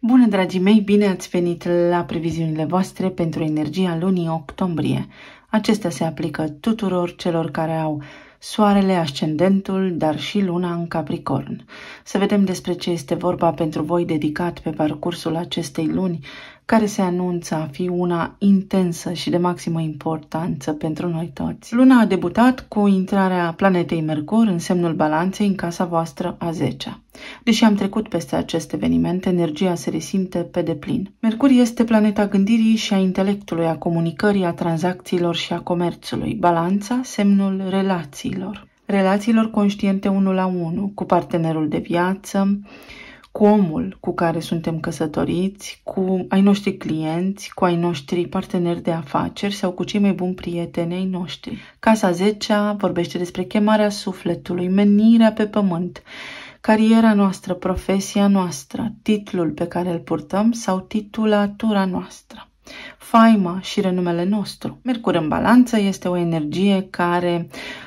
Bună, dragii mei, bine ați venit la previziunile voastre pentru energia lunii octombrie. Acestea se aplică tuturor celor care au soarele, ascendentul, dar și luna în Capricorn. Să vedem despre ce este vorba pentru voi dedicat pe parcursul acestei luni, care se anunță a fi una intensă și de maximă importanță pentru noi toți. Luna a debutat cu intrarea planetei Mercur în semnul Balanței în casa voastră a 10-a. Deși am trecut peste acest eveniment, energia se resimte pe deplin. Mercur este planeta gândirii și a intelectului, a comunicării, a tranzacțiilor și a comerțului. Balanța, semnul relațiilor. Relațiilor conștiente 1 la 1, cu partenerul de viață, cu omul cu care suntem căsătoriți, cu ai noștri clienți, cu ai noștri parteneri de afaceri sau cu cei mai buni prieteni ai noștri. Casa 10-a vorbește despre chemarea sufletului, menirea pe pământ, cariera noastră, profesia noastră, titlul pe care îl purtăm sau titulatura noastră, faima și renumele nostru. Mercur în balanță este o energie care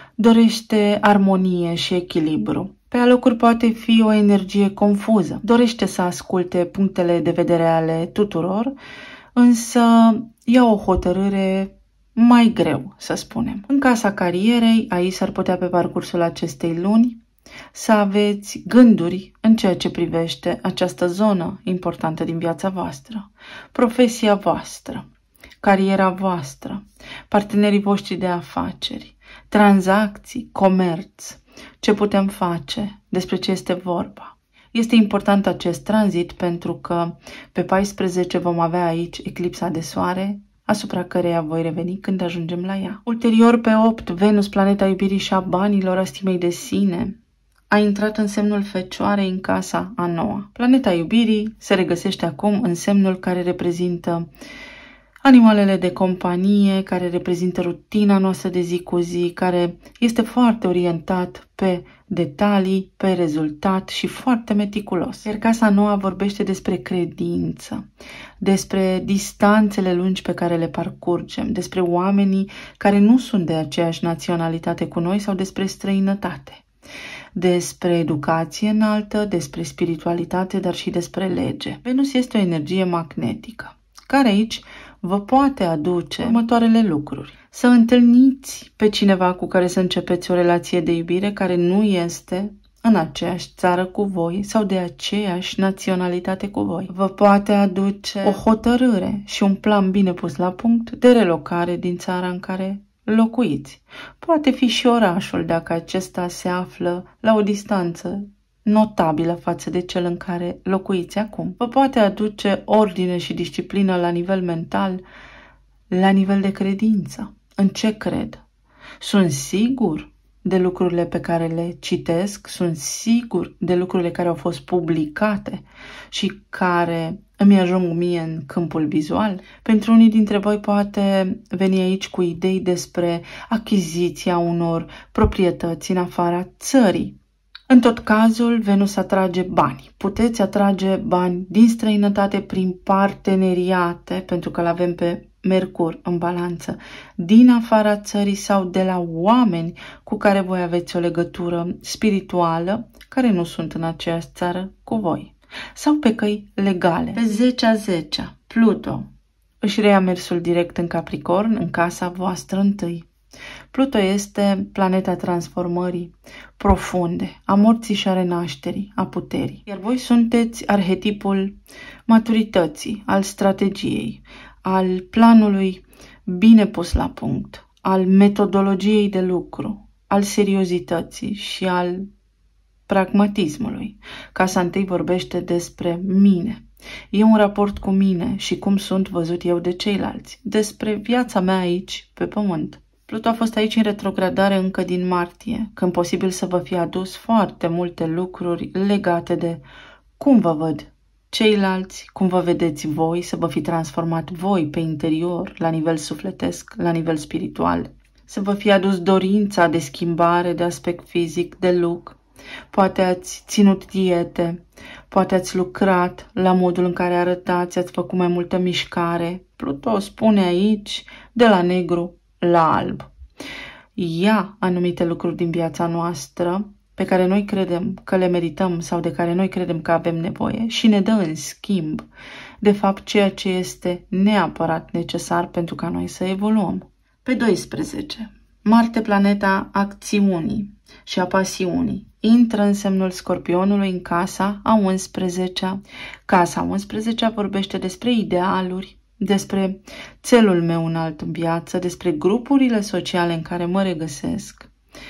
dorește armonie și echilibru. Pe alocuri poate fi o energie confuză. Dorește să asculte punctele de vedere ale tuturor, însă ia o hotărâre mai greu, să spunem. În casa carierei, aici s-ar putea pe parcursul acestei luni să aveți gânduri în ceea ce privește această zonă importantă din viața voastră, profesia voastră, cariera voastră, partenerii voștri de afaceri, tranzacții, comerț, ce putem face, despre ce este vorba. Este important acest tranzit pentru că pe 14 vom avea aici eclipsa de soare, asupra căreia voi reveni când ajungem la ea. Ulterior, pe 8, Venus, planeta iubirii și a banilor, a stimei de sine, a intrat în semnul Fecioarei în casa a 9-a. Planeta iubirii se regăsește acum în semnul care reprezintă animalele de companie, care reprezintă rutina noastră de zi cu zi, care este foarte orientat pe detalii, pe rezultat și foarte meticulos. Iar casa nouă vorbește despre credință, despre distanțele lungi pe care le parcurgem, despre oamenii care nu sunt de aceeași naționalitate cu noi sau despre străinătate, despre educație înaltă, despre spiritualitate, dar și despre lege. Venus este o energie magnetică, care aici vă poate aduce următoarele lucruri. Să întâlniți pe cineva cu care să începeți o relație de iubire care nu este în aceeași țară cu voi sau de aceeași naționalitate cu voi. Vă poate aduce o hotărâre și un plan bine pus la punct de relocare din țara în care locuiți. Poate fi și orașul dacă acesta se află la o distanță notabilă față de cel în care locuiți acum. Vă poate aduce ordine și disciplină la nivel mental, la nivel de credință. În ce cred? Sunt sigur de lucrurile pe care le citesc, sunt sigur de lucrurile care au fost publicate și care îmi ajung mie în câmpul vizual. Pentru unii dintre voi poate veni aici cu idei despre achiziția unor proprietăți în afara țării. În tot cazul, Venus atrage bani. Puteți atrage bani din străinătate prin parteneriate, pentru că l-avem pe Mercur în balanță, din afara țării sau de la oameni cu care voi aveți o legătură spirituală, care nu sunt în aceeași țară cu voi. Sau pe căi legale. Pe 10-a, Pluto își reia mersul direct în Capricorn, în casa voastră întâi. Pluto este planeta transformării profunde, a morții și a renașterii, a puterii. Iar voi sunteți arhetipul maturității, al strategiei, al planului bine pus la punct, al metodologiei de lucru, al seriozității și al pragmatismului. Casa întâi vorbește despre mine. E un raport cu mine și cum sunt văzut eu de ceilalți, despre viața mea aici, pe pământ. Pluto a fost aici în retrogradare încă din martie, când posibil să vă fie adus foarte multe lucruri legate de cum vă văd ceilalți, cum vă vedeți voi, să vă fi transformat voi pe interior, la nivel sufletesc, la nivel spiritual, să vă fie adus dorința de schimbare, de aspect fizic, de look. Poate ați ținut diete, poate ați lucrat la modul în care arătați, ați făcut mai multă mișcare. Pluto spune aici de la negru la alb. Ia anumite lucruri din viața noastră pe care noi credem că le merităm sau de care noi credem că avem nevoie și ne dă în schimb, de fapt, ceea ce este neapărat necesar pentru ca noi să evoluăm. Pe 12, Marte, planeta acțiunii și a pasiunii, intră în semnul Scorpionului în casa a 11-a. Casa 11-a vorbește despre idealuri, despre țelul meu înalt în viață, despre grupurile sociale în care mă regăsesc,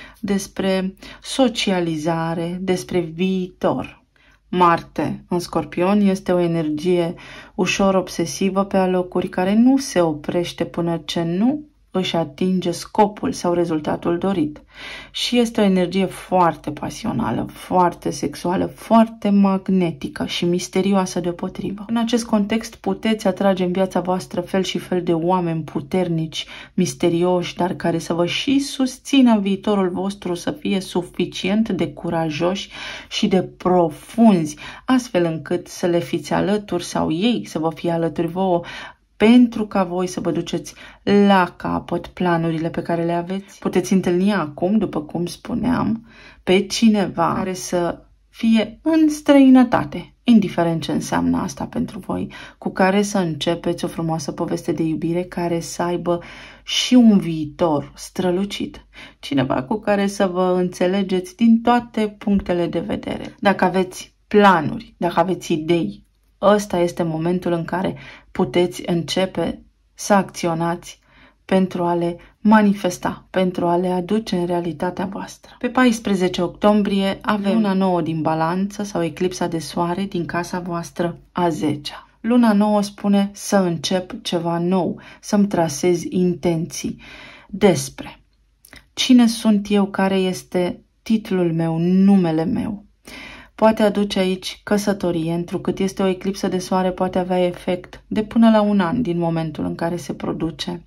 despre socializare, despre viitor. Marte în Scorpion este o energie ușor obsesivă pe alocuri care nu se oprește până ce nu își atinge scopul sau rezultatul dorit. Și este o energie foarte pasională, foarte sexuală, foarte magnetică și misterioasă deopotrivă. În acest context puteți atrage în viața voastră fel și fel de oameni puternici, misterioși, dar care să vă și susțină viitorul vostru să fie suficient de curajoși și de profunzi, astfel încât să le fiți alături sau ei să vă fie alături vouă, pentru ca voi să vă duceți la capăt planurile pe care le aveți. Puteți întâlni acum, după cum spuneam, pe cineva care să fie în străinătate, indiferent ce înseamnă asta pentru voi, cu care să începeți o frumoasă poveste de iubire care să aibă și un viitor strălucit. Cineva cu care să vă înțelegeți din toate punctele de vedere. Dacă aveți planuri, dacă aveți idei, ăsta este momentul în care puteți începe să acționați pentru a le manifesta, pentru a le aduce în realitatea voastră. Pe 14 octombrie avem luna nouă din balanță sau eclipsa de soare din casa voastră a 10-a. Luna nouă spune să încep ceva nou, să-mi trasez intenții despre cine sunt eu, care este titlul meu, numele meu. Poate aduce aici căsătorie, întrucât este o eclipsă de soare, poate avea efect de până la 1 an din momentul în care se produce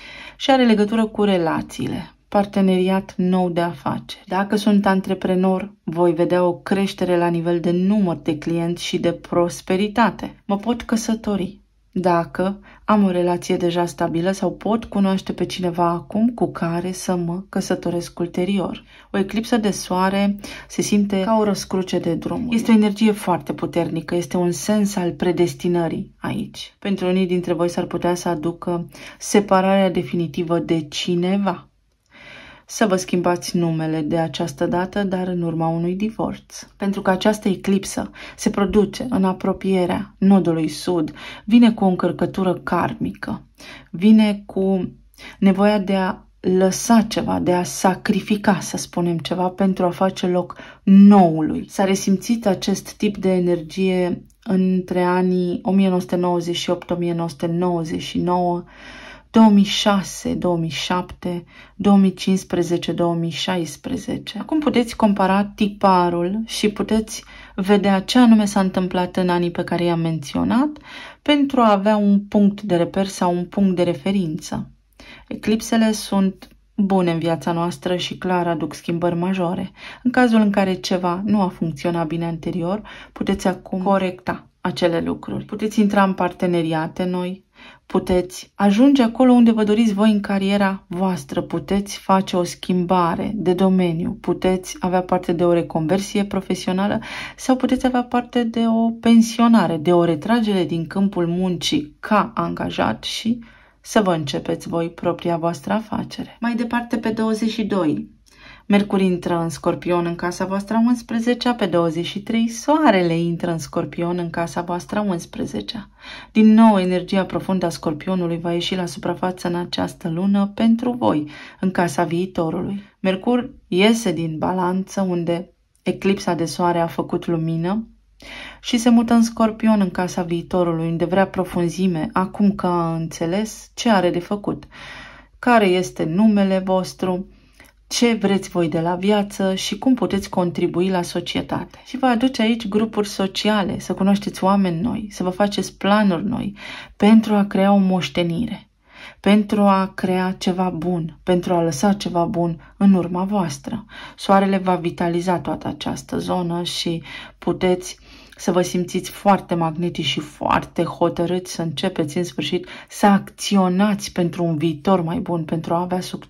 și are legătură cu relațiile, parteneriat nou de afaceri. Dacă sunt antreprenor, voi vedea o creștere la nivel de număr de clienți și de prosperitate. Mă pot căsători dacă am o relație deja stabilă sau pot cunoaște pe cineva acum cu care să mă căsătoresc ulterior. O eclipsă de soare se simte ca o răscruce de drum. Este o energie foarte puternică, este un sens al predestinării aici. Pentru unii dintre voi s-ar putea să aducă separarea definitivă de cineva. Să vă schimbați numele de această dată, dar în urma unui divorț. Pentru că această eclipsă se produce în apropierea nodului sud, vine cu o încărcătură karmică, vine cu nevoia de a lăsa ceva, de a sacrifica, să spunem ceva, pentru a face loc noului. S-a resimțit acest tip de energie între anii 1998, 1999, 2006, 2007, 2015, 2016. Acum puteți compara tiparul și puteți vedea ce anume s-a întâmplat în anii pe care i-am menționat pentru a avea un punct de reper sau un punct de referință. Eclipsele sunt bune în viața noastră și clar aduc schimbări majore. În cazul în care ceva nu a funcționat bine anterior, puteți acum corecta acele lucruri. Puteți intra în parteneriate noi, puteți ajunge acolo unde vă doriți voi în cariera voastră, puteți face o schimbare de domeniu, puteți avea parte de o reconversie profesională sau puteți avea parte de o pensionare, de o retragere din câmpul muncii ca angajat și să vă începeți voi propria voastră afacere. Mai departe, pe 22, Mercur intră în Scorpion în casa voastră 11-a, pe 23 Soarele intră în Scorpion în casa voastră 11-a. Din nou, energia profundă a Scorpionului va ieși la suprafață în această lună pentru voi, în casa viitorului. Mercur iese din balanță, unde eclipsa de soare a făcut lumină, și se mută în Scorpion în casa viitorului, unde vrea profunzime, acum că a înțeles ce are de făcut, care este numele vostru, ce vreți voi de la viață și cum puteți contribui la societate. Și vă aduce aici grupuri sociale, să cunoașteți oameni noi, să vă faceți planuri noi pentru a crea o moștenire, pentru a crea ceva bun, pentru a lăsa ceva bun în urma voastră. Soarele va vitaliza toată această zonă și puteți să vă simțiți foarte magnetici și foarte hotărâți să începeți în sfârșit să acționați pentru un viitor mai bun, pentru a avea succes.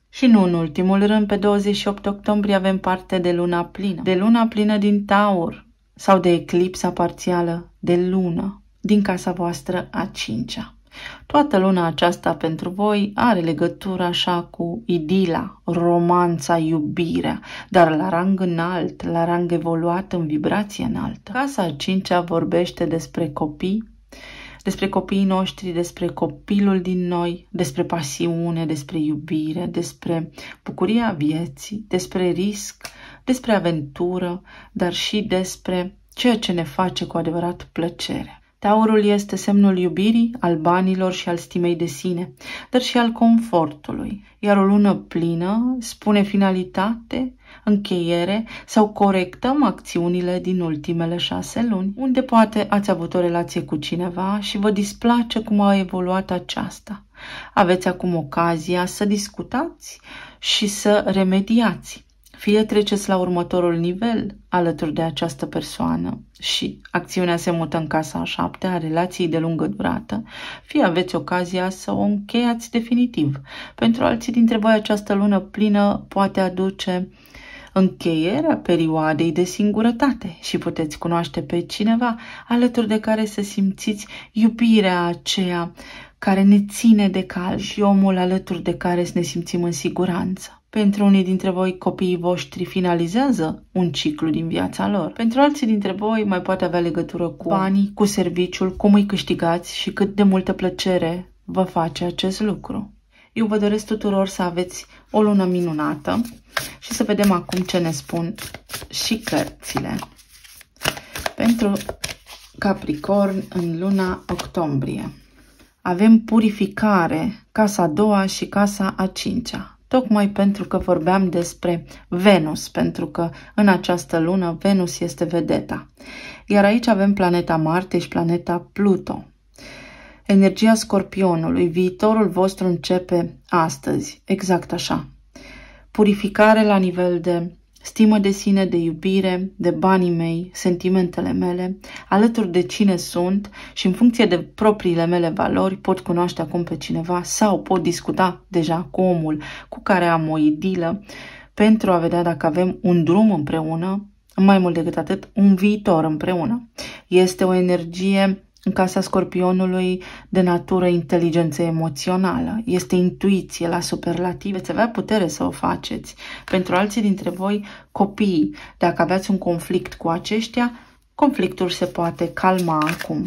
Și nu în ultimul rând, pe 28 octombrie avem parte de luna plină. De luna plină din Taur sau de eclipsa parțială de lună din casa voastră a 5-a. Toată luna aceasta pentru voi are legătură așa cu idila, romanța, iubirea, dar la rang înalt, la rang evoluat, în vibrație înaltă. Casa a 5-a vorbește despre copii, despre copiii noștri, despre copilul din noi, despre pasiune, despre iubire, despre bucuria vieții, despre risc, despre aventură, dar și despre ceea ce ne face cu adevărat plăcere. Taurul este semnul iubirii, al banilor și al stimei de sine, dar și al confortului. Iar o lună plină spune finalitate, încheiere sau corectăm acțiunile din ultimele 6 luni, unde poate ați avut o relație cu cineva și vă displace cum a evoluat aceasta. Aveți acum ocazia să discutați și să remediați. Fie treceți la următorul nivel alături de această persoană și acțiunea se mută în casa a 7-a a relației de lungă durată, fie aveți ocazia să o încheiați definitiv. Pentru alții dintre voi această lună plină poate aduce încheierea perioadei de singurătate și puteți cunoaște pe cineva alături de care să simțiți iubirea aceea care ne ține de cal și omul alături de care să ne simțim în siguranță. Pentru unii dintre voi, copiii voștri finalizează un ciclu din viața lor. Pentru alții dintre voi mai poate avea legătură cu banii, cu serviciul, cum îi câștigați și cât de multă plăcere vă face acest lucru. Eu vă doresc tuturor să aveți o lună minunată și să vedem acum ce ne spun și cărțile. Pentru Capricorn în luna octombrie avem purificare, casa a 2-a și casa a 5-a. Tocmai pentru că vorbeam despre Venus, pentru că în această lună Venus este vedeta. Iar aici avem planeta Marte și planeta Pluto. Energia Scorpionului, viitorul vostru începe astăzi, exact așa. Purificare la nivel de stimă de sine, de iubire, de banii mei, sentimentele mele, alături de cine sunt și în funcție de propriile mele valori pot cunoaște acum pe cineva sau pot discuta deja cu omul cu care am o idilă pentru a vedea dacă avem un drum împreună, mai mult decât atât, un viitor împreună. Este o energie în casa Scorpionului de natură inteligență emoțională. Este intuiție la superlativ. Veți avea putere să o faceți. Pentru alții dintre voi, copiii, dacă aveați un conflict cu aceștia, conflictul se poate calma acum.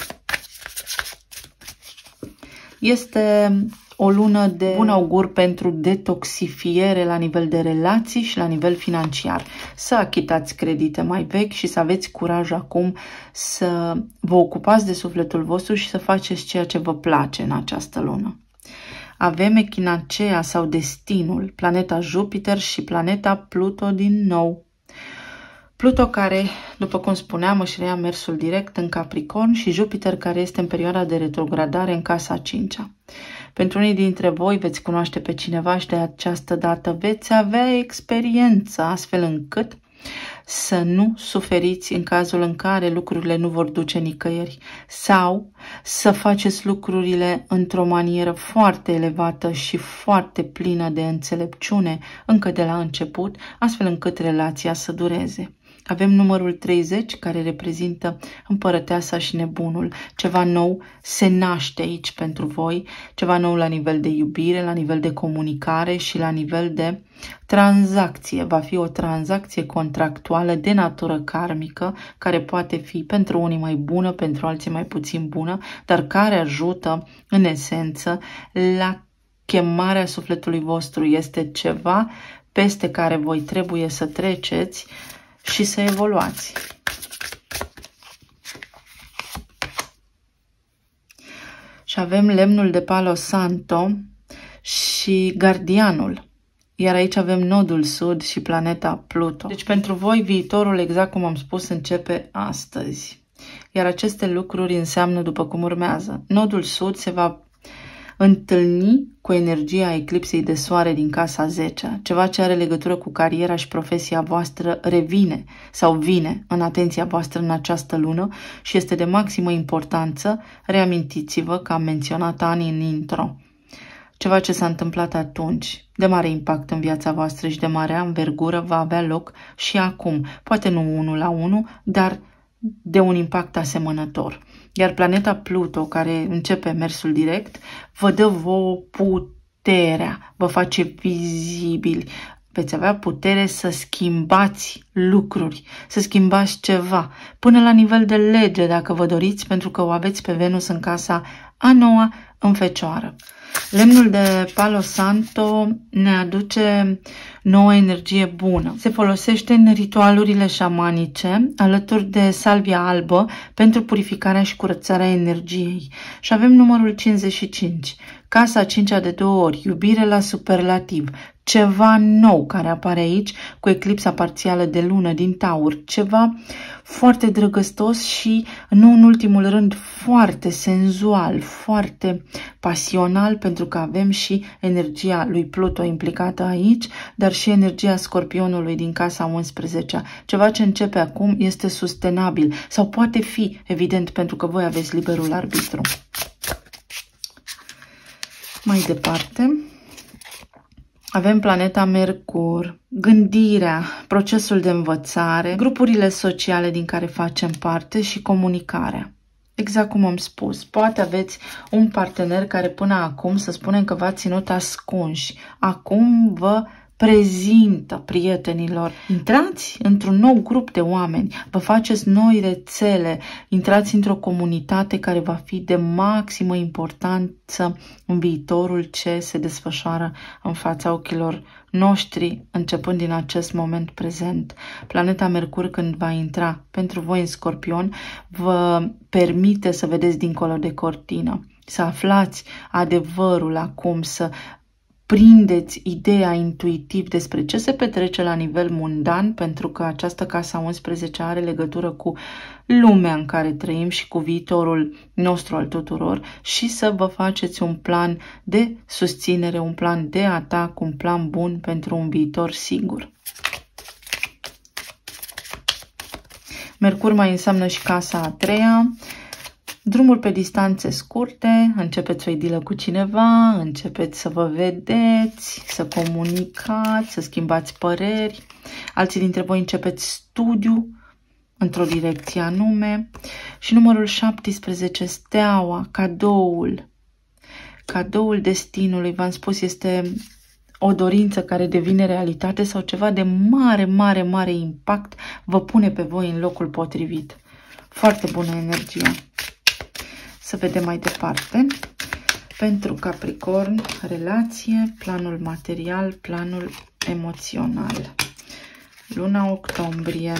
Este o lună de bun augur pentru detoxifiere la nivel de relații și la nivel financiar. Să achitați credite mai vechi și să aveți curaj acum să vă ocupați de sufletul vostru și să faceți ceea ce vă place în această lună. Avem echinacea sau destinul, planeta Jupiter și planeta Pluto din nou. Pluto care, după cum spuneam, își reia mersul direct în Capricorn și Jupiter care este în perioada de retrogradare în casa a 5-a. Pentru unii dintre voi veți cunoaște pe cineva și de această dată veți avea experiență astfel încât să nu suferiți în cazul în care lucrurile nu vor duce nicăieri sau să faceți lucrurile într-o manieră foarte elevată și foarte plină de înțelepciune încă de la început, astfel încât relația să dureze. Avem numărul 30 care reprezintă împărăteasa și nebunul. Ceva nou se naște aici pentru voi, ceva nou la nivel de iubire, la nivel de comunicare și la nivel de tranzacție. Va fi o tranzacție contractuală de natură karmică, care poate fi pentru unii mai bună, pentru alții mai puțin bună, dar care ajută în esență la chemarea sufletului vostru. Este ceva peste care voi trebuie să treceți și să evoluați. Și avem lemnul de Palo Santo și gardianul. Iar aici avem nodul sud și planeta Pluto. Deci pentru voi viitorul, exact cum am spus, începe astăzi. Iar aceste lucruri înseamnă după cum urmează. Nodul sud se va întâlni cu energia eclipsei de soare din casa 10-a. Ceva ce are legătură cu cariera și profesia voastră revine sau vine în atenția voastră în această lună și este de maximă importanță. Reamintiți-vă că am menționat Ani în intro. ceva ce s-a întâmplat atunci, de mare impact în viața voastră și de mare învergură, va avea loc și acum. Poate nu 1 la 1, dar de un impact asemănător. Iar planeta Pluto, care începe mersul direct, vă dă vouă puterea, vă face vizibili. Veți avea putere să schimbați lucruri, să schimbați ceva, până la nivel de lege, dacă vă doriți, pentru că o aveți pe Venus în casa a 9-a în Fecioară. Lemnul de Palo Santo ne aduce nouă energie bună. Se folosește în ritualurile șamanice, alături de salvia albă, pentru purificarea și curățarea energiei. Și avem numărul 55, casa a 5-a de 2 ori, iubire la superlativ, ceva nou care apare aici cu eclipsa parțială de lună din Taur, ceva foarte drăgăstos și, nu în ultimul rând, foarte senzual, foarte pasional, pentru că avem și energia lui Pluto implicată aici, dar și energia Scorpionului din casa 11-a. Ceva ce începe acum este sustenabil sau poate fi, evident, pentru că voi aveți liberul arbitru. Mai departe, avem planeta Mercur, gândirea, procesul de învățare, grupurile sociale din care facem parte și comunicarea. Exact cum am spus, poate aveți un partener care până acum, să spunem că v-a ținut ascunși, acum vă prezintă prietenilor. Intrați într-un nou grup de oameni, vă faceți noi rețele, intrați într-o comunitate care va fi de maximă importanță în viitorul ce se desfășoară în fața ochilor noștri, începând din acest moment prezent. Planeta Mercur, când va intra pentru voi în Scorpion, vă permite să vedeți dincolo de cortină, să aflați adevărul acum, să prindeți ideea intuitiv despre ce se petrece la nivel mundan, pentru că această casa 11 are legătură cu lumea în care trăim și cu viitorul nostru al tuturor, și să vă faceți un plan de susținere, un plan de atac, un plan bun pentru un viitor sigur. Mercur mai înseamnă și casa a 3-a. Drumuri pe distanțe scurte, începeți o idilă cu cineva, începeți să vă vedeți, să comunicați, să schimbați păreri. Alții dintre voi începeți studiu într-o direcție anume. Și numărul 17, steaua, cadoul. Cadoul destinului, v-am spus, este o dorință care devine realitate sau ceva de mare impact vă pune pe voi în locul potrivit. Foarte bună energie. Să vedem mai departe. Pentru Capricorn, relație, planul material, planul emoțional. Luna octombrie.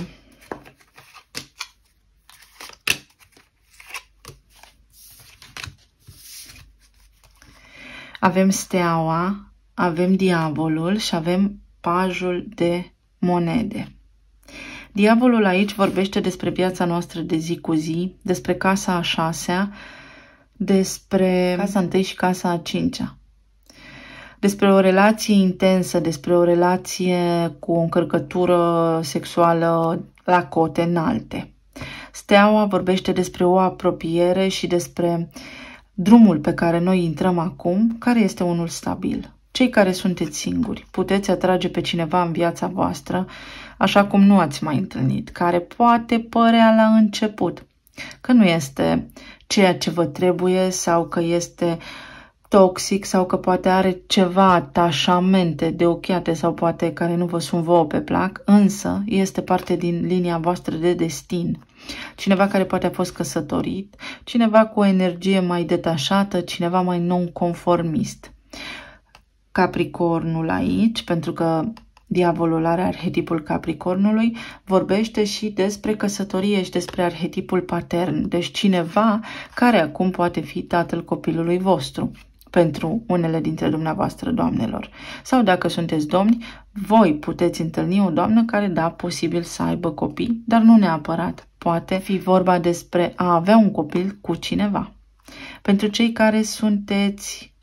Avem steaua, avem diavolul și avem pajul de monede. Diavolul aici vorbește despre viața noastră de zi cu zi, despre casa a 6-a, despre casa 1 și casa a 5-a. Despre o relație intensă, despre o relație cu o încărcătură sexuală la cote înalte. Steaua vorbește despre o apropiere și despre drumul pe care noi intrăm acum, care este unul stabil. Cei care sunteți singuri, puteți atrage pe cineva în viața voastră, așa cum nu ați mai întâlnit, care poate părea la început că nu este ceea ce vă trebuie sau că este toxic sau că poate are ceva atașamente de ochiate sau poate care nu vă sunt vouă pe plac, însă este parte din linia voastră de destin. Cineva care poate a fost căsătorit, cineva cu o energie mai detașată, cineva mai non-conformist. Capricornul aici, pentru că diavolul are arhetipul Capricornului, vorbește și despre căsătorie și despre arhetipul patern. Deci cineva care acum poate fi tatăl copilului vostru pentru unele dintre dumneavoastră, doamnelor. Sau dacă sunteți domni, voi puteți întâlni o doamnă care, da, posibil să aibă copii, dar nu neapărat. Poate fi vorba despre a avea un copil cu cineva. Pentru cei care sunteți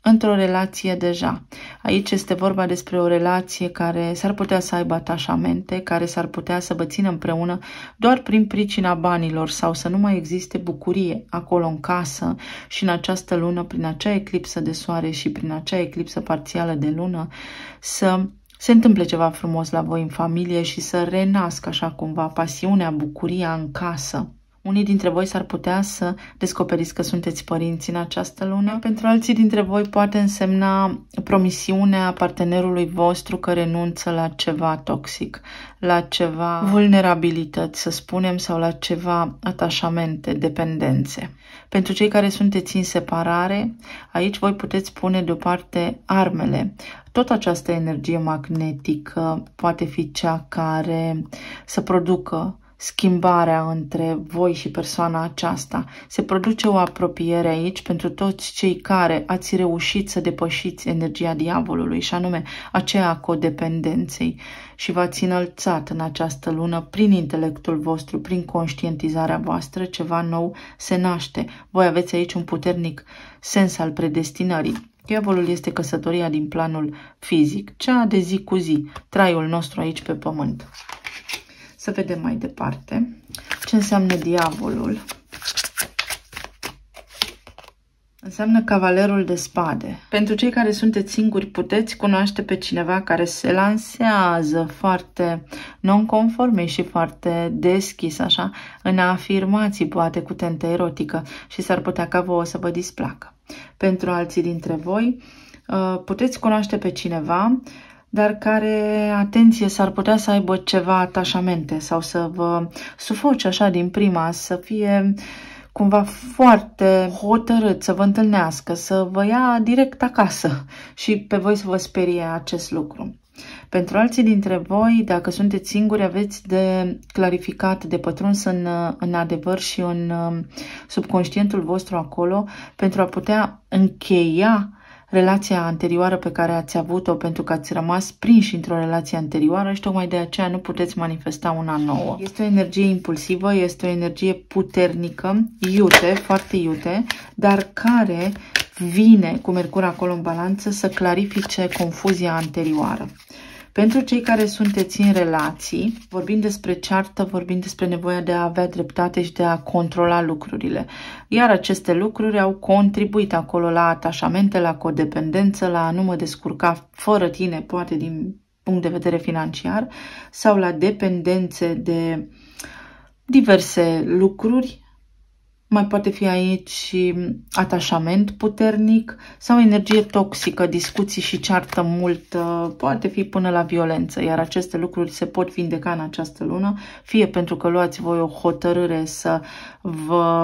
într-o relație deja. Aici este vorba despre o relație care s-ar putea să aibă atașamente, care s-ar putea să vă țină împreună doar prin pricina banilor sau să nu mai existe bucurie acolo în casă și în această lună, prin acea eclipsă de soare și prin acea eclipsă parțială de lună, să se întâmple ceva frumos la voi în familie și să renască așa cumva pasiunea, bucuria în casă. Unii dintre voi s-ar putea să descoperiți că sunteți părinți în această lună. Pentru alții dintre voi poate însemna promisiunea partenerului vostru că renunță la ceva toxic, la ceva vulnerabilități, să spunem, sau la ceva atașamente, dependențe. Pentru cei care sunteți în separare, aici voi puteți pune deoparte armele. Tot această energie magnetică poate fi cea care să producă schimbarea între voi și persoana aceasta. Se produce o apropiere aici pentru toți cei care ați reușit să depășiți energia diavolului și anume aceea a codependenței și v-ați înălțat în această lună prin intelectul vostru, prin conștientizarea voastră, ceva nou se naște. Voi aveți aici un puternic sens al predestinării. Diavolul este căsătoria din planul fizic, cea de zi cu zi, traiul nostru aici pe pământ. Să vedem mai departe ce înseamnă diavolul. Înseamnă cavalerul de spade. Pentru cei care sunteți singuri, puteți cunoaște pe cineva care se lansează foarte non-conforme și foarte deschis, așa, în afirmații, poate cu tentă erotică și s-ar putea ca vouă să vă displacă. Pentru alții dintre voi, puteți cunoaște pe cineva dar care, atenție, s-ar putea să aibă ceva atașamente sau să vă sufoce așa din prima, să fie cumva foarte hotărât, să vă întâlnească, să vă ia direct acasă și pe voi să vă sperie acest lucru. Pentru alții dintre voi, dacă sunteți singuri, aveți de clarificat, de pătruns în adevăr și în subconștientul vostru acolo pentru a putea încheia relația anterioară pe care ați avut-o pentru că ați rămas prinși într-o relație anterioară și tocmai de aceea nu puteți manifesta una nouă. Este o energie impulsivă, este o energie puternică, iute, foarte iute, dar care vine cu Mercur acolo în balanță să clarifice confuzia anterioară. Pentru cei care sunteți în relații, vorbim despre ceartă, vorbim despre nevoia de a avea dreptate și de a controla lucrurile. Iar aceste lucruri au contribuit acolo la atașamente, la codependență, la a nu mă descurca fără tine, poate din punct de vedere financiar, sau la dependențe de diverse lucruri. Mai poate fi aici și atașament puternic sau energie toxică, discuții și ceartă mult, poate fi până la violență, iar aceste lucruri se pot vindeca în această lună, fie pentru că luați voi o hotărâre să vă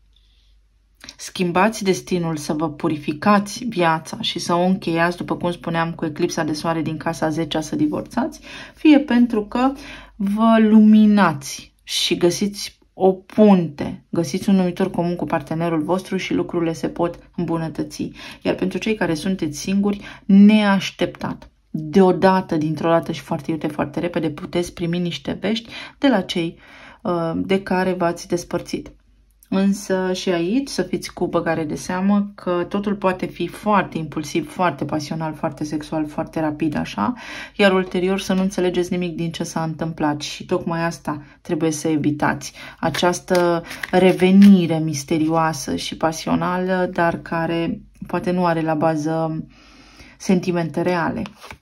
schimbați destinul, să vă purificați viața și să o încheiați, după cum spuneam, cu eclipsa de soare din casa 10-a să divorțați, fie pentru că vă luminați și găsiți o punte, găsiți un numitor comun cu partenerul vostru și lucrurile se pot îmbunătăți. Iar pentru cei care sunteți singuri, neașteptat, deodată, dintr-o dată și foarte iute, foarte repede, puteți primi niște vești de la cei de care v-ați despărțit. Însă și aici să fiți cu băgare de seamă că totul poate fi foarte impulsiv, foarte pasional, foarte sexual, foarte rapid așa, iar ulterior să nu înțelegeți nimic din ce s-a întâmplat și tocmai asta trebuie să evitați. Această revenire misterioasă și pasională, dar care poate nu are la bază sentimente reale.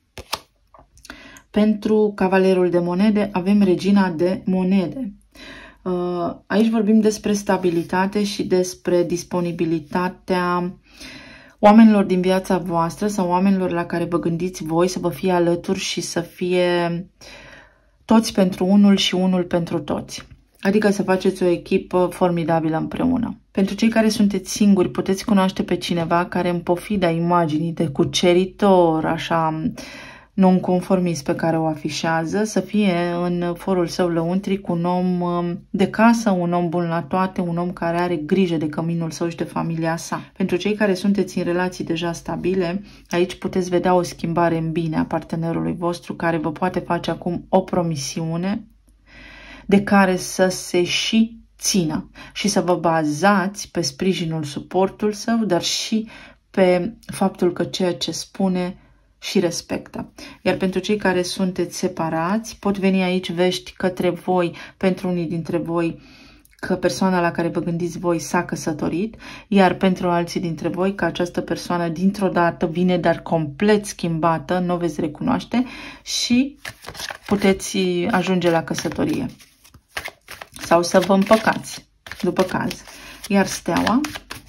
Pentru cavalerul de monede avem regina de monede. Aici vorbim despre stabilitate și despre disponibilitatea oamenilor din viața voastră sau oamenilor la care vă gândiți voi să vă fie alături și să fie toți pentru unul și unul pentru toți. Adică să faceți o echipă formidabilă împreună. Pentru cei care sunteți singuri, puteți cunoaște pe cineva care în pofida imaginii de cuceritor, așa non-conformist pe care o afișează, să fie în forul său lăuntric un om de casă, un om bun la toate, un om care are grijă de căminul său și de familia sa. Pentru cei care sunteți în relații deja stabile, aici puteți vedea o schimbare în bine a partenerului vostru care vă poate face acum o promisiune de care să se și țină și să vă bazați pe sprijinul, suportul său, dar și pe faptul că ceea ce spune și respectă. Iar pentru cei care sunteți separați, pot veni aici vești către voi, pentru unii dintre voi, că persoana la care vă gândiți voi s-a căsătorit, iar pentru alții dintre voi că această persoană dintr-o dată vine, dar complet schimbată, nu o veți recunoaște și puteți ajunge la căsătorie. Sau să vă împăcați, după caz. Iar steaua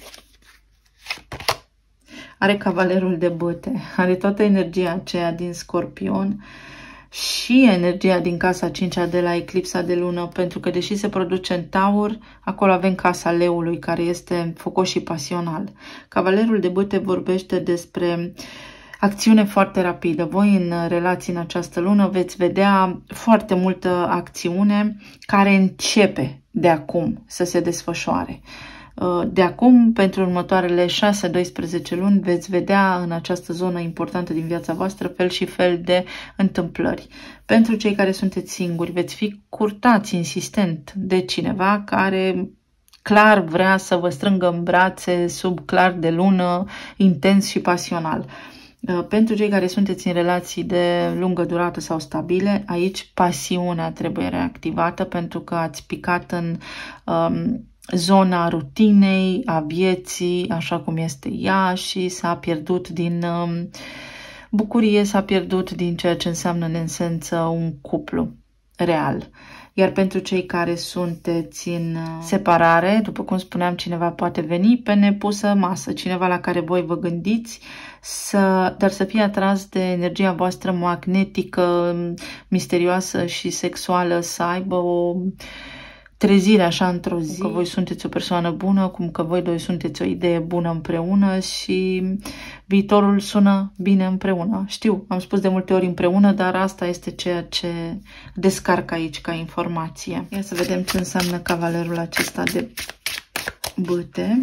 are cavalerul de bâte, are toată energia aceea din Scorpion și energia din casa 5-a de la eclipsa de lună, pentru că deși se produce în Taur, acolo avem casa leului, care este focos și pasional. Cavalerul de bâte vorbește despre acțiune foarte rapidă. Voi în relații în această lună veți vedea foarte multă acțiune care începe de acum să se desfășoare. De acum, pentru următoarele 6-12 luni, veți vedea în această zonă importantă din viața voastră fel și fel de întâmplări. Pentru cei care sunteți singuri, veți fi curtați insistent de cineva care clar vrea să vă strângă în brațe sub clar de lună, intens și pasional. Pentru cei care sunteți în relații de lungă durată sau stabile, aici pasiunea trebuie reactivată pentru că ați picat în zona rutinei, a vieții, așa cum este ea, și s-a pierdut din bucurie, s-a pierdut din ceea ce înseamnă în esență un cuplu real. Iar pentru cei care sunteți în separare, după cum spuneam, cineva poate veni pe nepusă masă, cineva la care voi vă gândiți, dar să fie atras de energia voastră magnetică, misterioasă și sexuală, să aibă o trezire așa într-o zi, că voi sunteți o persoană bună, cum că voi doi sunteți o idee bună împreună și viitorul sună bine împreună. Știu, am spus de multe ori împreună, dar asta este ceea ce descarc aici ca informație. Ia să vedem ce înseamnă cavalerul acesta de bâte.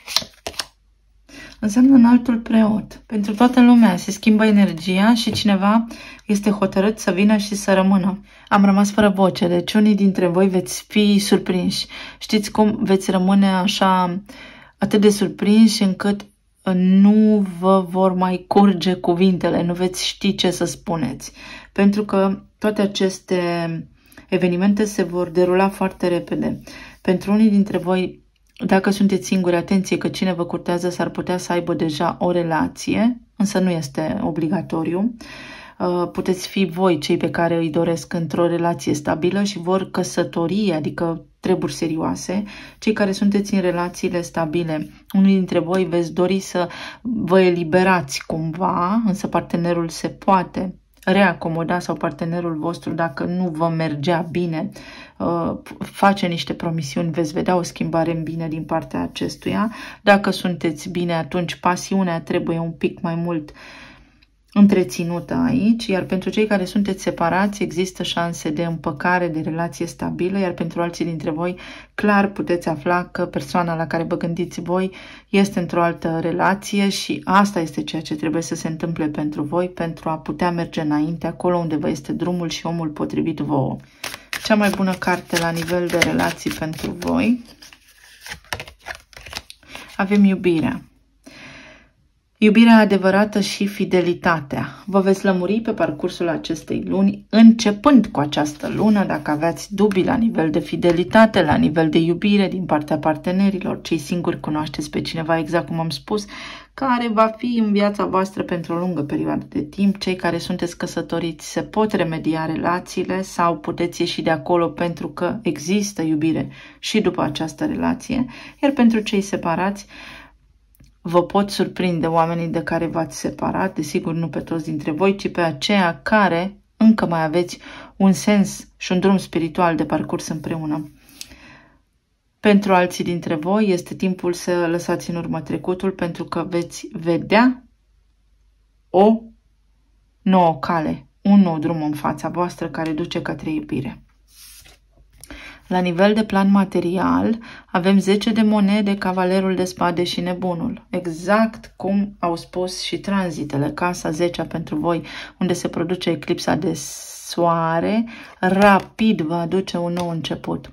Înseamnă înaltul preot. Pentru toată lumea se schimbă energia și cineva este hotărât să vină și să rămână. Am rămas fără voce, deci unii dintre voi veți fi surprinși. Știți cum veți rămâne așa atât de surprinși încât nu vă vor mai curge cuvintele, nu veți ști ce să spuneți. Pentru că toate aceste evenimente se vor derula foarte repede. Pentru unii dintre voi, dacă sunteți singuri, atenție că cine vă curtează s-ar putea să aibă deja o relație, însă nu este obligatoriu. Puteți fi voi cei pe care îi doresc într-o relație stabilă și vor căsătorie, adică treburi serioase. Cei care sunteți în relațiile stabile, unii dintre voi veți dori să vă eliberați cumva, însă partenerul se poate reacomoda sau partenerul vostru, dacă nu vă mergea bine, face niște promisiuni, veți vedea o schimbare în bine din partea acestuia. Dacă sunteți bine, atunci pasiunea trebuie un pic mai mult întreținută aici, iar pentru cei care sunteți separați există șanse de împăcare, de relație stabilă, iar pentru alții dintre voi clar puteți afla că persoana la care vă gândiți voi este într-o altă relație și asta este ceea ce trebuie să se întâmple pentru voi pentru a putea merge înainte acolo unde vă este drumul și omul potrivit vouă. Cea mai bună carte la nivel de relații pentru voi, avem iubirea. Iubirea adevărată și fidelitatea. Vă veți lămuri pe parcursul acestei luni, începând cu această lună, dacă aveați dubii la nivel de fidelitate, la nivel de iubire din partea partenerilor. Cei singuri cunoașteți pe cineva, exact cum am spus, care va fi în viața voastră pentru o lungă perioadă de timp. Cei care sunteți căsătoriți se pot remedia relațiile sau puteți ieși de acolo pentru că există iubire și după această relație. Iar pentru cei separați, vă pot surprinde oamenii de care v-ați separat, desigur nu pe toți dintre voi, ci pe aceia care încă mai aveți un sens și un drum spiritual de parcurs împreună. Pentru alții dintre voi este timpul să lăsați în urmă trecutul, pentru că veți vedea o nouă cale, un nou drum în fața voastră care duce către iubire. La nivel de plan material, avem 10 de monede, cavalerul de spade și nebunul. Exact cum au spus și tranzitele. Casa 10 pentru voi, unde se produce eclipsa de soare, rapid va aduce un nou început.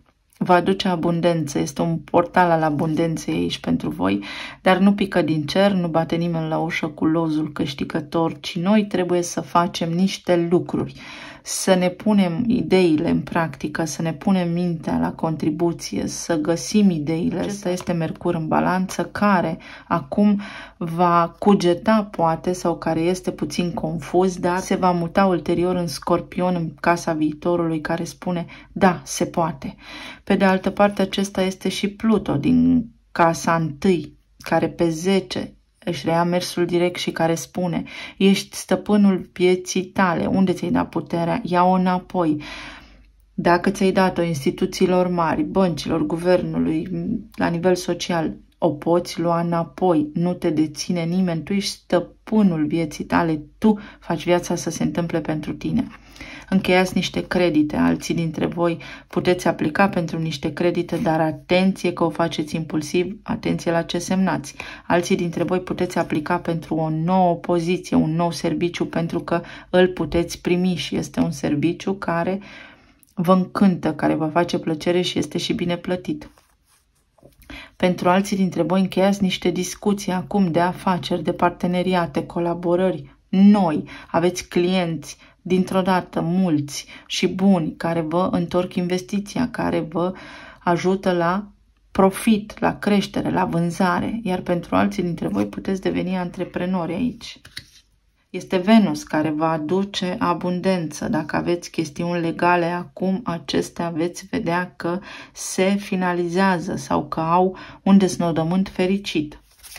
va aduce abundență, este un portal al abundenței aici pentru voi, dar nu pică din cer, nu bate nimeni la ușă cu lozul câștigător, ci noi trebuie să facem niște lucruri, să ne punem ideile în practică, să ne punem mintea la contribuție, să găsim ideile. Acesta este Mercur în balanță, care acum va cugeta poate, sau care este puțin confuz, dar se va muta ulterior în Scorpion, în casa viitorului, care spune da, se poate. Pe de altă parte, acesta este și Pluto din casa întâi, care pe 10 își reia mersul direct și care spune: ești stăpânul vieții tale, unde ți-ai dat puterea, ia-o înapoi. Dacă ți-ai dat-o instituțiilor mari, băncilor, guvernului, la nivel social, o poți lua înapoi, nu te deține nimeni, tu ești stăpânul vieții tale, tu faci viața să se întâmple pentru tine. Încheiați niște credite, alții dintre voi puteți aplica pentru niște credite, dar atenție că o faceți impulsiv, atenție la ce semnați. Alții dintre voi puteți aplica pentru o nouă poziție, un nou serviciu, pentru că îl puteți primi și este un serviciu care vă încântă, care vă face plăcere și este și bine plătit. Pentru alții dintre voi încheiați niște discuții acum de afaceri, de parteneriate, colaborări noi, aveți clienți dintr-o dată mulți și buni care vă întorc investiția, care vă ajută la profit, la creștere, la vânzare, iar pentru alții dintre voi puteți deveni antreprenori aici. Este Venus care va aduce abundență. Dacă aveți chestiuni legale acum, acestea veți vedea că se finalizează sau că au un desnodământ fericit.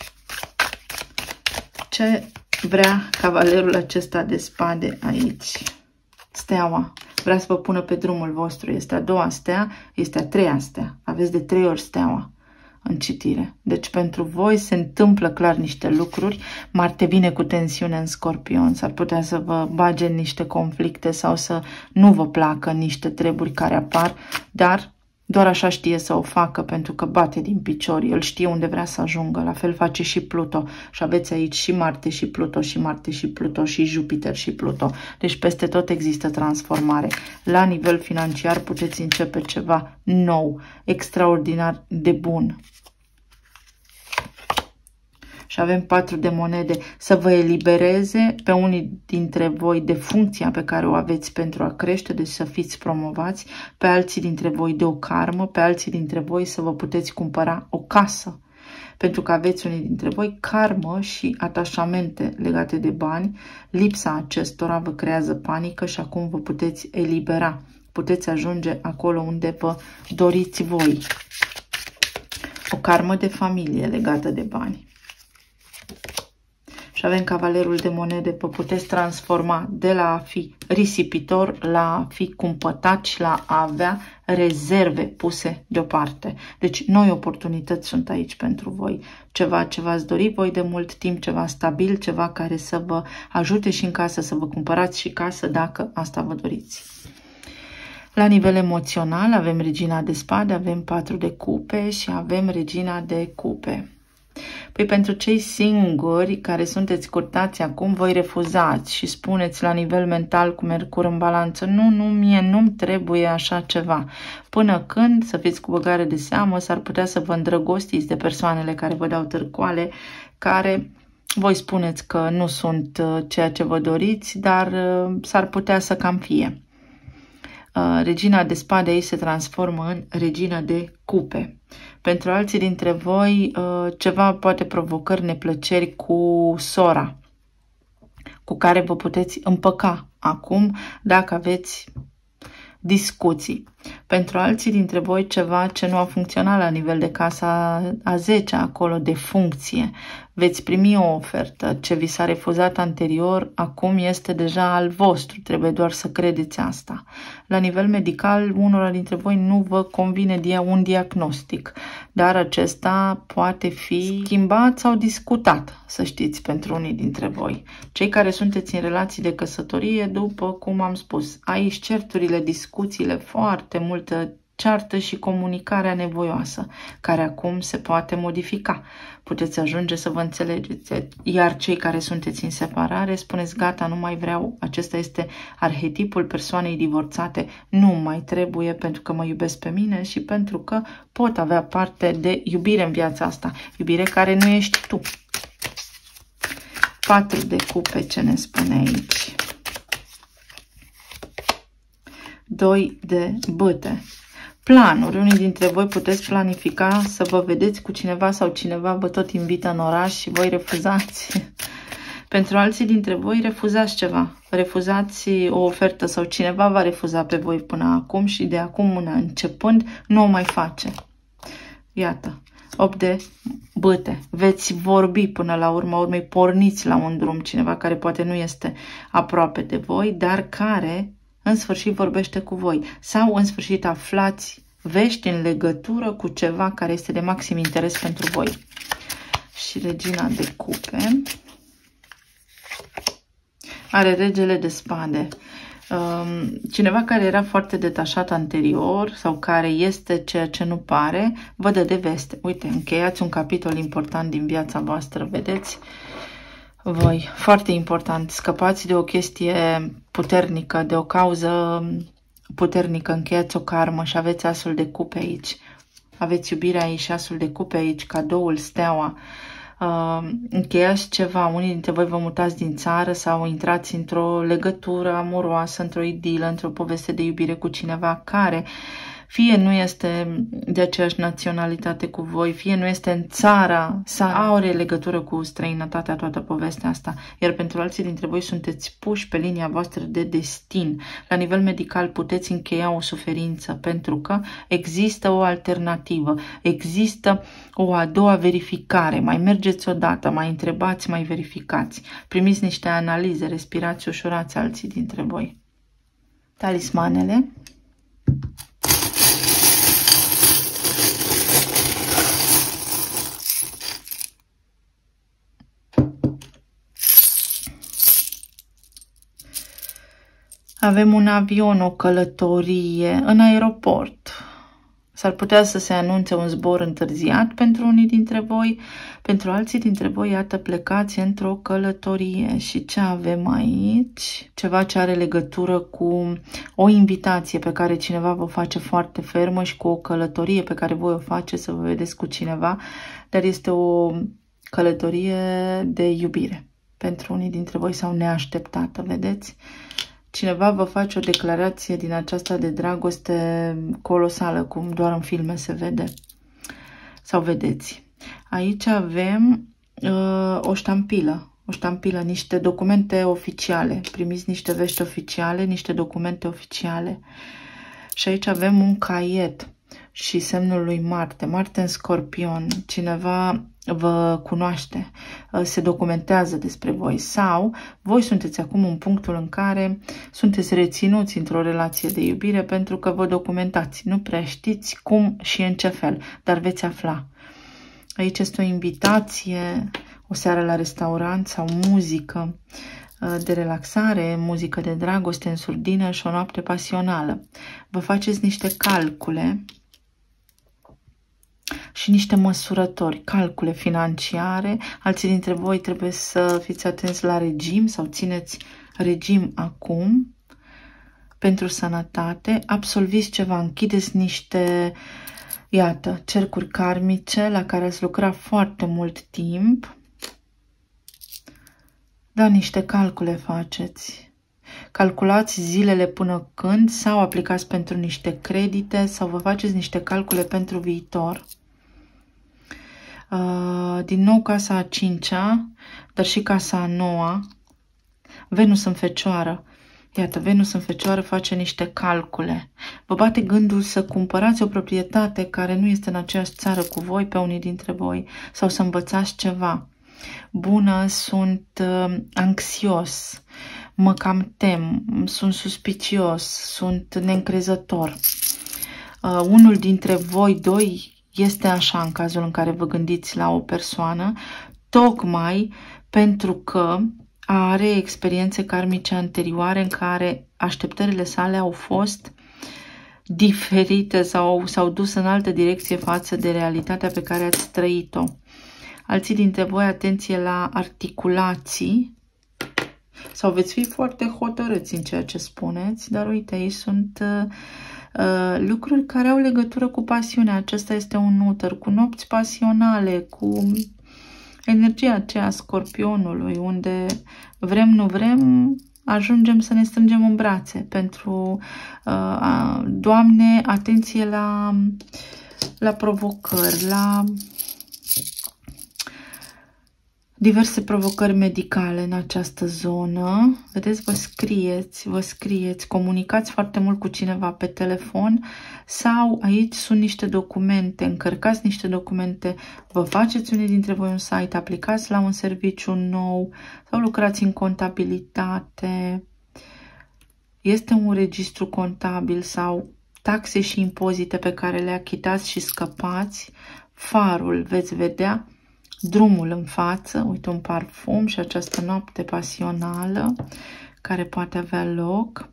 Ce vrea cavalerul acesta de spade aici? Steaua. Vrea să vă pună pe drumul vostru. Este a doua stea, este a treia stea. Aveți de 3 ori steaua în citire. Deci pentru voi se întâmplă clar niște lucruri. Marte vine cu tensiune în Scorpion. S-ar putea să vă bage în niște conflicte sau să nu vă placă niște treburi care apar, dar doar așa știe să o facă, pentru că bate din piciori, el știe unde vrea să ajungă. La fel face și Pluto și aveți aici și Marte și Pluto și Marte și Pluto și Jupiter și Pluto. Deci peste tot există transformare. La nivel financiar puteți începe ceva nou, extraordinar de bun. Și avem 4 de monede, să vă elibereze pe unii dintre voi de funcția pe care o aveți pentru a crește, deci să fiți promovați, pe alții dintre voi de o karmă, pe alții dintre voi să vă puteți cumpăra o casă, pentru că aveți unii dintre voi karmă și atașamente legate de bani. Lipsa acestora vă creează panică și acum vă puteți elibera, puteți ajunge acolo unde vă doriți voi. O karmă de familie legată de bani. Și avem cavalerul de monede, vă puteți transforma de la a fi risipitor la a fi cumpătat și la a avea rezerve puse deoparte. Deci noi oportunități sunt aici pentru voi. Ceva ce v-ați dorit voi de mult timp, ceva stabil, ceva care să vă ajute și în casă, să vă cumpărați și casă dacă asta vă doriți. La nivel emoțional avem regina de spade, avem 4 de cupe și avem regina de cupe. Păi pentru cei singuri care sunteți curtați acum, voi refuzați și spuneți la nivel mental cu Mercur în balanță: nu, mie nu-mi trebuie așa ceva. Până când, să fiți cu băgare de seamă, s-ar putea să vă îndrăgostiți de persoanele care vă dau târcoale, care voi spuneți că nu sunt ceea ce vă doriți, dar s-ar putea să cam fie. Regina de spade aici se transformă în regina de cupe. Pentru alții dintre voi, ceva poate provocări, neplăceri cu sora, cu care vă puteți împăca acum dacă aveți discuții. Pentru alții dintre voi, ceva ce nu a funcționat la nivel de casa a 10, acolo de funcție. Veți primi o ofertă. Ce vi s-a refuzat anterior, acum este deja al vostru. Trebuie doar să credeți asta. La nivel medical, unora dintre voi nu vă convine un diagnostic, dar acesta poate fi schimbat sau discutat, să știți, pentru unii dintre voi. Cei care sunteți în relații de căsătorie, după cum am spus, aici certurile, discuțiile, foarte multă ceartă și comunicarea nevoioasă, care acum se poate modifica. Puteți ajunge să vă înțelegeți, iar cei care sunteți în separare spuneți gata, nu mai vreau, acesta este arhetipul persoanei divorțate, nu mai trebuie pentru că mă iubesc pe mine și pentru că pot avea parte de iubire în viața asta, iubire care nu ești tu. 4 de cupe, ce ne spune aici? 2 de bâte. Planuri. Unii dintre voi puteți planifica să vă vedeți cu cineva sau cineva vă tot invită în oraș și voi refuzați. Pentru alții dintre voi refuzați ceva. Refuzați o ofertă sau cineva va refuza pe voi până acum și de acum începând nu o mai face. Iată. 8 de bâte. Veți vorbi până la urma urmei, porniți la un drum. Cineva care poate nu este aproape de voi, dar care în sfârșit vorbește cu voi. Sau în sfârșit aflați vești în legătură cu ceva care este de maxim interes pentru voi. Și regina de cupe are regele de spade. Cineva care era foarte detașat anterior sau care este ceea ce nu pare, vă dă de veste. Uite, încheiați un capitol important din viața voastră, vedeți? Voi, foarte important, scăpați de o chestie puternică, de o cauză puternică, încheiați o karmă și aveți asul de cupe aici. Aveți iubirea aici și asul de cupe aici, cadoul, steaua. Încheiați ceva, unii dintre voi vă mutați din țară sau intrați într-o legătură amoroasă, într-o idilă, într-o poveste de iubire cu cineva care fie nu este de aceeași naționalitate cu voi, fie nu este în țara sau are legătură cu străinătatea toată povestea asta. Iar pentru alții dintre voi sunteți puși pe linia voastră de destin. La nivel medical puteți încheia o suferință pentru că există o alternativă, există o a doua verificare. Mai mergeți odată, mai întrebați, mai verificați. Primiți niște analize, respirați, ușurați alții dintre voi. Talismanele. Avem un avion, o călătorie în aeroport. S-ar putea să se anunțe un zbor întârziat pentru unii dintre voi. Pentru alții dintre voi, iată, plecați într-o călătorie. Și ce avem aici? Ceva ce are legătură cu o invitație pe care cineva vă face foarte fermă și cu o călătorie pe care voi o faceți să vă vedeți cu cineva. Dar este o călătorie de iubire pentru unii dintre voi sau neașteptată, vedeți? Cineva vă face o declarație din aceasta de dragoste colosală, cum doar în filme se vede sau vedeți. Aici avem o ștampilă, niște documente oficiale. Primiți niște vești oficiale, niște documente oficiale. Și aici avem un caiet și semnul lui Marte. Marte în Scorpion. Cineva vă cunoaște, se documentează despre voi sau voi sunteți acum în punctul în care sunteți reținuți într-o relație de iubire pentru că vă documentați. Nu prea știți cum și în ce fel, dar veți afla. Aici este o invitație, o seară la restaurant sau muzică de relaxare, muzică de dragoste în surdină și o noapte pasională. Vă faceți niște calcule și niște măsurători, calcule financiare. Alții dintre voi trebuie să fiți atenți la regim sau țineți regim acum pentru sănătate. Absolviți ceva, închideți niște, iată, cercuri karmice la care ați lucrat foarte mult timp. Da, niște calcule faceți. Calculați zilele până când sau aplicați pentru niște credite sau vă faceți niște calcule pentru viitor. Din nou casa a 5-a, dar și casa a 9-a. Venus în Fecioară. Iată, Venus în Fecioară face niște calcule. Vă bate gândul să cumpărați o proprietate care nu este în aceeași țară cu voi, pe unii dintre voi, sau să învățați ceva. Bună, sunt anxios, mă cam tem, sunt suspicios, sunt neîncrezător. Unul dintre voi doi este așa în cazul în care vă gândiți la o persoană, tocmai pentru că are experiențe karmice anterioare în care așteptările sale au fost diferite sau s-au dus în altă direcție față de realitatea pe care ați trăit-o. Alții dintre voi, atenție la articulații, sau veți fi foarte hotărâți în ceea ce spuneți, dar uite, aici sunt lucruri care au legătură cu pasiunea. Acesta este un Uter, cu nopți pasionale, cu energia aceea Scorpionului, unde vrem, nu vrem, ajungem să ne strângem în brațe pentru Doamne, atenție la provocări, la diverse provocări medicale în această zonă. Vedeți, vă scrieți, comunicați foarte mult cu cineva pe telefon sau aici sunt niște documente, încărcați niște documente, vă faceți unii dintre voi un site, aplicați la un serviciu nou sau lucrați în contabilitate. Este un registru contabil sau taxe și impozite pe care le achitați și scăpați. Farul, veți vedea drumul în față, uite, un parfum și această noapte pasională care poate avea loc.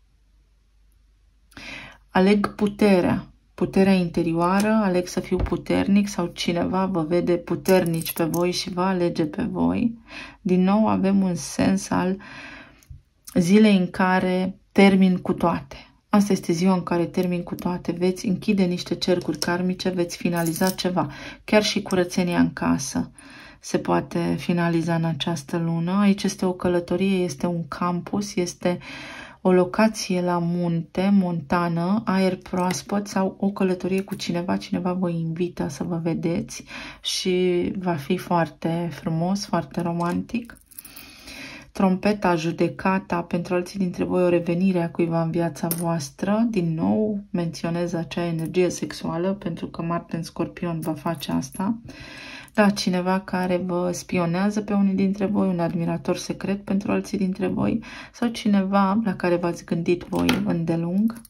Aleg puterea interioară, aleg să fiu puternic sau cineva vă vede puternici pe voi și vă alege pe voi. Din nou avem un sens al zilei în care termin cu toate. Asta este ziua în care termin cu toate. Veți închide niște cercuri karmice, veți finaliza ceva. Chiar și curățenia în casă se poate finaliza în această lună. Aici este o călătorie, este un campus, este o locație la munte, montană, aer proaspăt sau o călătorie cu cineva. Cineva vă invită să vă vedeți și va fi foarte frumos, foarte romantic. Trompeta, judecata, pentru alții dintre voi o revenire a cuiva în viața voastră. Din nou menționez acea energie sexuală, pentru că Marte în Scorpion va face asta. Da, cineva care vă spionează pe unii dintre voi, un admirator secret pentru alții dintre voi, sau cineva la care v-ați gândit voi îndelung.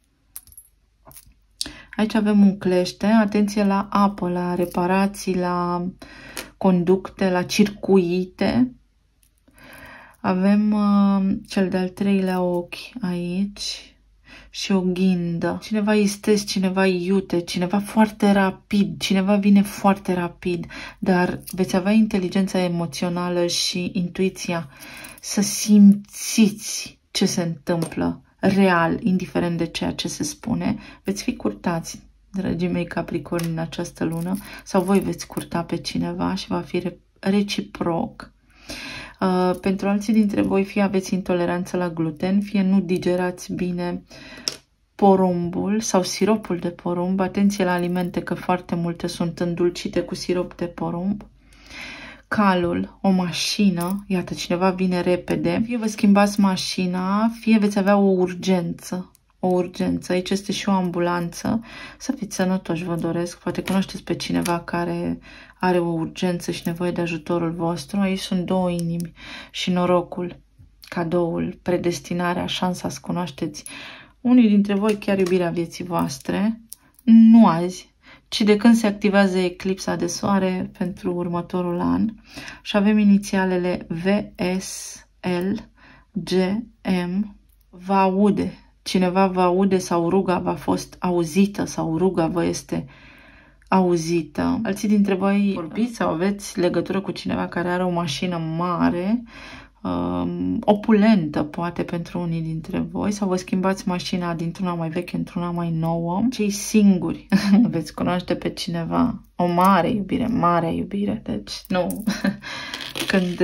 Aici avem un clește, atenție la apă, la reparații, la conducte, la circuite. Avem cel de-al treilea ochi aici și o ghindă. Cineva istește, cineva iute, cineva foarte rapid, cineva vine foarte rapid, dar veți avea inteligența emoțională și intuiția să simțiți ce se întâmplă real, indiferent de ceea ce se spune. Veți fi curtați, dragii mei Capricorni, în această lună, sau voi veți curta pe cineva și va fi reciproc. Pentru alții dintre voi, fie aveți intoleranță la gluten, fie nu digerați bine porumbul sau siropul de porumb. Atenție la alimente, că foarte multe sunt îndulcite cu sirop de porumb. Calul, o mașină, iată, cineva vine repede. Fie vă schimbați mașina, fie veți avea o urgență. Aici este și o ambulanță. Să fiți sănătoși, vă doresc. Poate cunoașteți pe cineva care are o urgență și nevoie de ajutorul vostru. Aici sunt două inimi și norocul, cadoul, predestinarea, șansa să cunoașteți unii dintre voi chiar iubirea vieții voastre. Nu azi, ci de când se activează eclipsa de soare pentru următorul an. Și avem inițialele VSL, GM. Vă aude. Cineva vă aude sau ruga v-a fost auzită sau ruga vă este auzită. Alții dintre voi vorbiți sau aveți legătură cu cineva care are o mașină mare, opulentă poate pentru unii dintre voi, sau vă schimbați mașina dintr-una mai veche într-una mai nouă. Cei singuri veți cunoaște pe cineva. O mare iubire. Deci nu. Când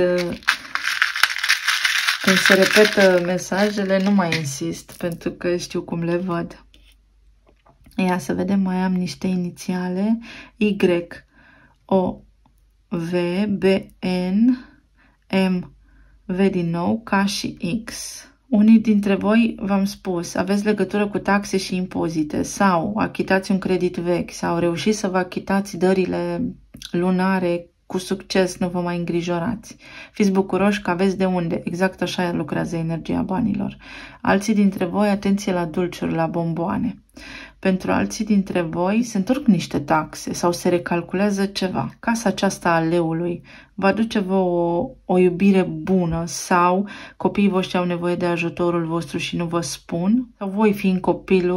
se repetă mesajele, nu mai insist, pentru că știu cum le văd. Ia să vedem, mai am niște inițiale. Y, O, V, B, N, M, V din nou, K și X. Unii dintre voi, v-am spus, aveți legătură cu taxe și impozite sau achitați un credit vechi sau reușiți să vă achitați dările lunare cu succes, nu vă mai îngrijorați. Fiți bucuroși că aveți de unde. Exact așa lucrează energia banilor. Alții dintre voi, atenție la dulciuri, la bomboane. Pentru alții dintre voi se întorc niște taxe sau se recalculează ceva. Casa aceasta a leului va aduce vă o iubire bună sau copiii voștri au nevoie de ajutorul vostru și nu vă spun. Sau voi fiind copilul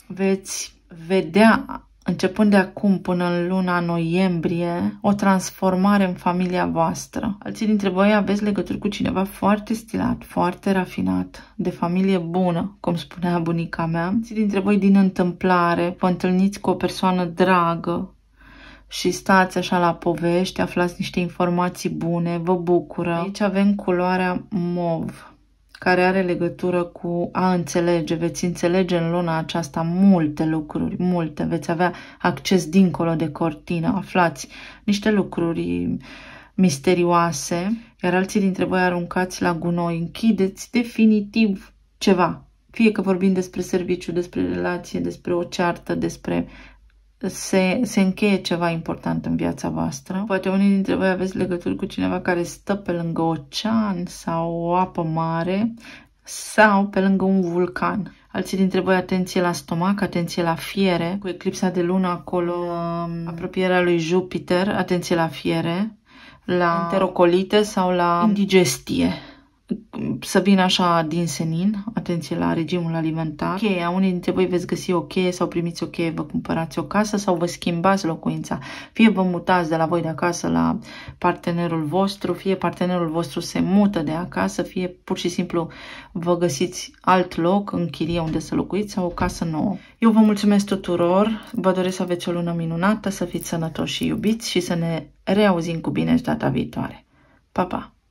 veți vedea, începând de acum până în luna noiembrie, o transformare în familia voastră. Alții dintre voi aveți legături cu cineva foarte stilat, foarte rafinat, de familie bună, cum spunea bunica mea. Alții dintre voi din întâmplare vă întâlniți cu o persoană dragă și stați așa la povești, aflați niște informații bune, vă bucură. Aici avem culoarea mov, care are legătură cu a înțelege. Veți înțelege în luna aceasta multe lucruri, multe. Veți avea acces dincolo de cortină. Aflați niște lucruri misterioase, iar alții dintre voi aruncați la gunoi. Închideți definitiv ceva. Fie că vorbim despre serviciu, despre relație, despre o ceartă, despre... Se încheie ceva important în viața voastră. Poate unii dintre voi aveți legături cu cineva care stă pe lângă ocean sau o apă mare sau pe lângă un vulcan. Alții dintre voi, atenție la stomac, atenție la fiere. Cu eclipsa de lună acolo, apropierea lui Jupiter, atenție la fiere, la enterocolite sau la indigestie. Să vină așa din senin, atenție la regimul alimentar. Cheia, unii dintre voi veți găsi o cheie sau primiți o cheie, vă cumpărați o casă sau vă schimbați locuința. Fie vă mutați de la voi de acasă la partenerul vostru, fie partenerul vostru se mută de acasă, fie pur și simplu vă găsiți alt loc în chirie unde să locuiți sau o casă nouă. Eu vă mulțumesc tuturor, vă doresc să aveți o lună minunată, să fiți sănătoși și iubiți și să ne reauzim cu bine și data viitoare. Pa, pa!